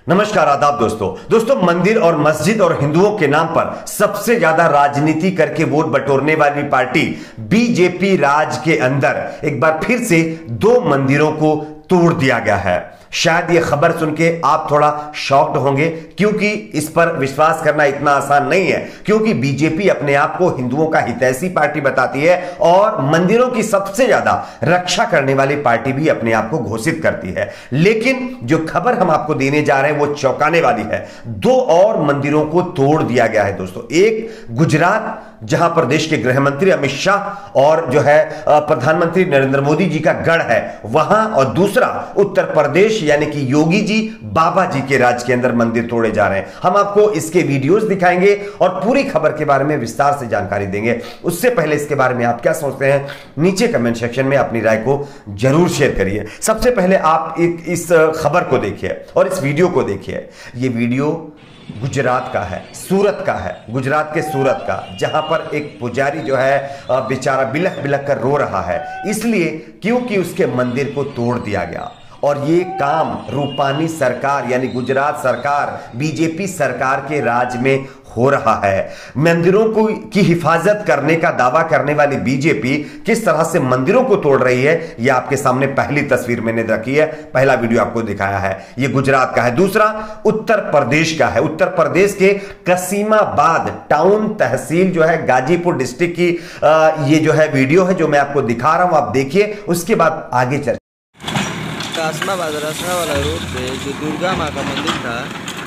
नमस्कार आदाब दोस्तों मंदिर और मस्जिद और हिंदुओं के नाम पर सबसे ज्यादा राजनीति करके वोट बटोरने वाली पार्टी बीजेपी राज के अंदर एक बार फिर से 2 मंदिरों को तोड़ दिया गया है। शायद ये खबर सुन के आप थोड़ा शॉक्ड होंगे, क्योंकि इस पर विश्वास करना इतना आसान नहीं है, क्योंकि बीजेपी अपने आप को हिंदुओं का हितैषी पार्टी बताती है और मंदिरों की सबसे ज्यादा रक्षा करने वाली पार्टी भी अपने आप को घोषित करती है। लेकिन जो खबर हम आपको देने जा रहे हैं वो चौंकाने वाली है। 2 और मंदिरों को तोड़ दिया गया है दोस्तों। एक गुजरात, जहां पर देश के गृह मंत्री अमित शाह और जो है प्रधानमंत्री नरेंद्र मोदी जी का गढ़ है वहां, और दूसरा उत्तर प्रदेश यानी कि योगी जी बाबा जी के राज के अंदर मंदिर तोड़े जा रहे हैं। हम आपको इसके वीडियोस दिखाएंगे और पूरी खबर के बारे में विस्तार से जानकारी देंगे। उससे पहले इसके बारे में आप क्या सोचते हैं नीचे कमेंट सेक्शन में अपनी राय को जरूर शेयर करिए। सबसे पहले आप इस खबर को देखिए और इस वीडियो को देखिए। यह वीडियो गुजरात का है, सूरत का है, गुजरात के सूरत का, जहां पर एक पुजारी जो है बेचारा बिलख बिलख कर रो रहा है, इसलिए क्योंकि उसके मंदिर को तोड़ दिया गया। और ये काम रूपानी सरकार यानी गुजरात सरकार, बीजेपी सरकार के राज में हो रहा है। मंदिरों को की हिफाजत करने का दावा करने वाली बीजेपी किस तरह से मंदिरों को तोड़ रही है, यह आपके सामने पहली तस्वीर मैंने रखी है, पहला वीडियो आपको दिखाया है। यह गुजरात का है। दूसरा उत्तर प्रदेश का है। उत्तर प्रदेश के कसीमाबाद टाउन तहसील जो है गाजीपुर डिस्ट्रिक्ट की ये जो है वीडियो है जो मैं आपको दिखा रहा हूं, आप देखिए, उसके बाद आगे चल। कासमाबाद रसना वाला रोड पे जो दुर्गा माँ का मंदिर था,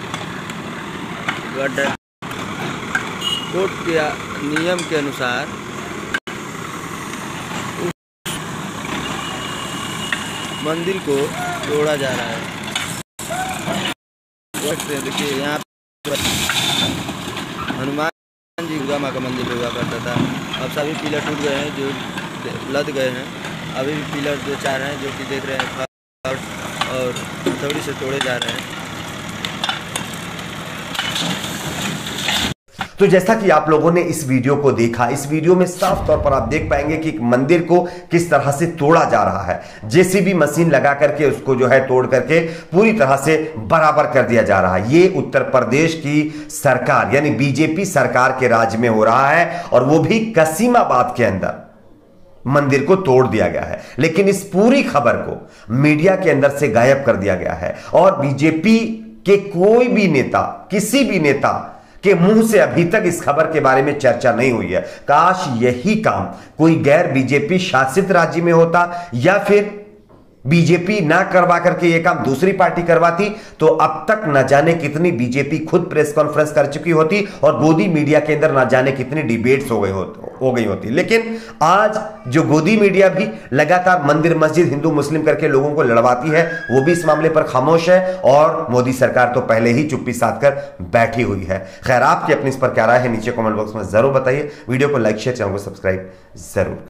कोर्ट के नियम के अनुसार उस मंदिर को तोड़ा जा रहा है। देखिए यहाँ हनुमान जी दुर्गा माँ का मंदिर हुआ करता था, अब सभी पिलर टूट गए हैं, जो लद गए हैं। अभी भी पिलर 2-4 हैं जो कि देख रहे हैं और हथौड़ी से तोड़े जा रहे हैं। तो जैसा कि आप लोगों ने इस वीडियो को देखा, इस वीडियो में साफ तौर पर आप देख पाएंगे कि एक मंदिर को किस तरह से तोड़ा जा रहा है। जेसीबी मशीन लगा करके उसको जो है तोड़ करके पूरी तरह से बराबर कर दिया जा रहा है। ये उत्तर प्रदेश की सरकार यानी बीजेपी सरकार के राज में हो रहा है, और वो भी कसीमाबाद के अंदर मंदिर को तोड़ दिया गया है। लेकिन इस पूरी खबर को मीडिया के अंदर से गायब कर दिया गया है, और बीजेपी के कोई भी नेता, किसी भी नेता के मुंह से अभी तक इस खबर के बारे में चर्चा नहीं हुई है। काश यही काम कोई गैर बीजेपी शासित राज्य में होता, या फिर बीजेपी ना करवा करके यह काम दूसरी पार्टी करवाती, तो अब तक न जाने कितनी बीजेपी खुद प्रेस कॉन्फ्रेंस कर चुकी होती और गोदी मीडिया के अंदर न जाने कितनी डिबेट्स हो गई होती। लेकिन आज जो गोदी मीडिया भी लगातार मंदिर मस्जिद हिंदू मुस्लिम करके लोगों को लड़वाती है, वो भी इस मामले पर खामोश है, और मोदी सरकार तो पहले ही चुप्पी साध कर बैठी हुई है। खैर, आपकी अपनी इस पर क्या राय है नीचे कमेंट बॉक्स में जरूर बताइए। वीडियो को लाइक शेयर, चैनल को सब्सक्राइब जरूर।